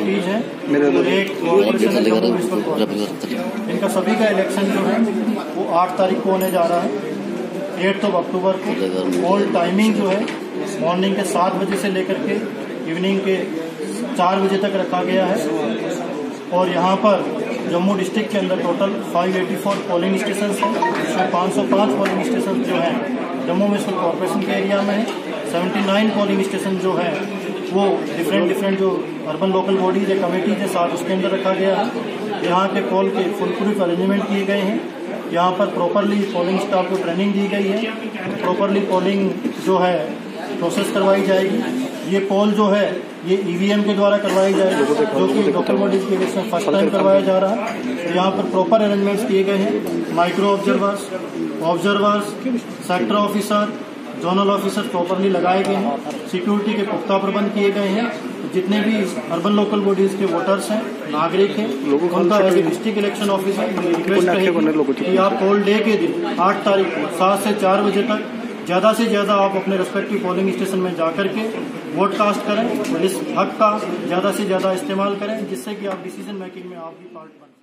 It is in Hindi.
एमपीज हैं और एक कॉर्पोरेशन है जम्मू म्युनिसिपल कॉर्पोरेशन। इनका सभी का इलेक्शन जो है वो 8 तारीख को होने जा रहा है। 8 अक्टूबर को ऑल टाइमिंग जो है मॉर्निंग के 7 बजे से लेकर के इवनिंग के 4 बजे तक रखा गया है। और यहाँ पर जम्मू डिस्ट्रिक्ट के अंदर टोटल 584 पोलिंग स्टेशन हैं, जिसमें 505 पोलिंग स्टेशन जो हैं जम्मू म्युनिसिपल कॉर्पोरेशन के एरिया में है। 79 पोलिंग स्टेशन जो है वो डिफरेंट जो अर्बन लोकल बॉडीज है, कमेटीज है, साथ उसके अंदर रखा गया है। यहाँ के पोल के फुल प्रूफ अरेंजमेंट किए गए हैं। यहाँ पर प्रॉपरली पोलिंग स्टाफ को ट्रेनिंग दी गई है, प्रॉपरली पोलिंग जो है प्रोसेस करवाई जाएगी। ये पोल जो है ये ईवीएम के द्वारा करवाई जाएगी, जो कि लोकल बॉडीज के इलेक्शन फर्स्ट टाइम करवाया जा रहा है। यहाँ पर प्रॉपर अरेंजमेंट्स किए गए हैं। Micro observers, sector officer, zonal officer properly लगाए गए हैं। सिक्योरिटी के पुख्ता प्रबंध किए गए हैं। जितने भी अर्बन लोकल बॉडीज के वोटर्स हैं, नागरिक हैं, उनका as a district election officer request रहेगी कि आप पोल डे के दिन 8 तारीख को 7 से 4 बजे तक ज्यादा से ज्यादा आप अपने रेस्पेक्टिव पोलिंग स्टेशन में जाकर के वोट कास्ट करें और इस हक का ज्यादा से ज्यादा इस्तेमाल करें, जिससे कि आप डिसीजन मेकिंग में आप भी पार्ट बन